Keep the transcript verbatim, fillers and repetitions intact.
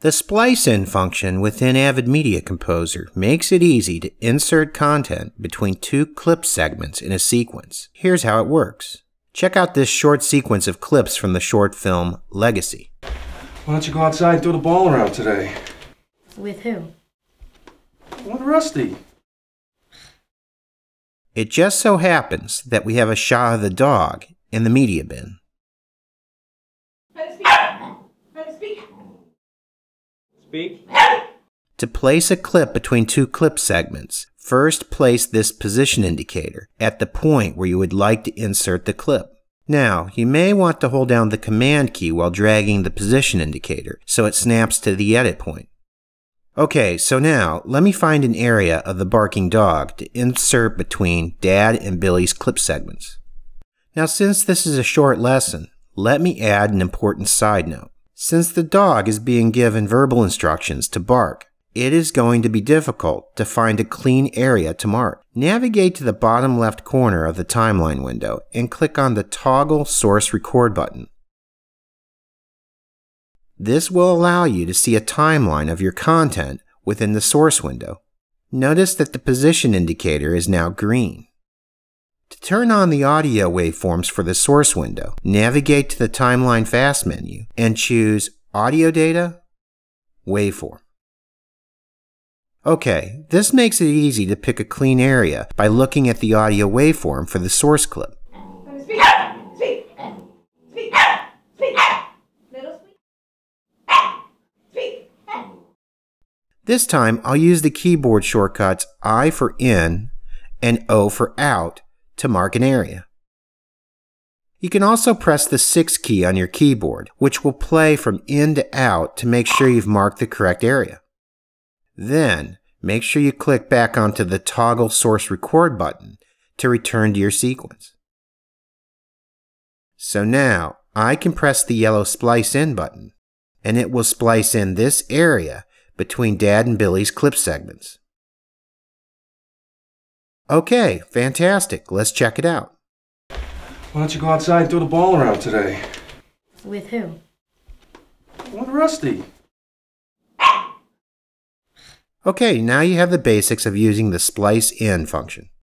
The splice-in function within Avid Media Composer makes it easy to insert content between two clip segments in a sequence. Here's how it works. Check out this short sequence of clips from the short film Legacy. Why don't you go outside and throw the ball around today? With who? With Rusty. It just so happens that we have a shot of the dog in the media bin. Speak. To place a clip between two clip segments, first place this position indicator at the point where you would like to insert the clip. Now, you may want to hold down the Command key while dragging the position indicator so it snaps to the edit point. Okay, so now let me find an area of the barking dog to insert between Dad and Billy's clip segments. Now, since this is a short lesson, let me add an important side note. Since the dog is being given verbal instructions to bark, it is going to be difficult to find a clean area to mark. Navigate to the bottom left corner of the timeline window and click on the Toggle Source Record button. This will allow you to see a timeline of your content within the source window. Notice that the position indicator is now green. To turn on the audio waveforms for the source window, navigate to the Timeline Fast menu and choose Audio Data, Waveform. Okay, this makes it easy to pick a clean area by looking at the audio waveform for the source clip. Speak. Speak. Speak. Speak. Little speak. Speak. This time, I'll use the keyboard shortcuts I for in and O for out to mark an area. You can also press the six key on your keyboard, which will play from in to out to make sure you've marked the correct area. Then, make sure you click back onto the Toggle Source Record button to return to your sequence. So now, I can press the yellow Splice In button, and it will splice in this area between Dad and Billy's clip segments. Okay, fantastic. Let's check it out. Why don't you go outside and throw the ball around today? With who? With Rusty. Okay, now you have the basics of using the splice-in function.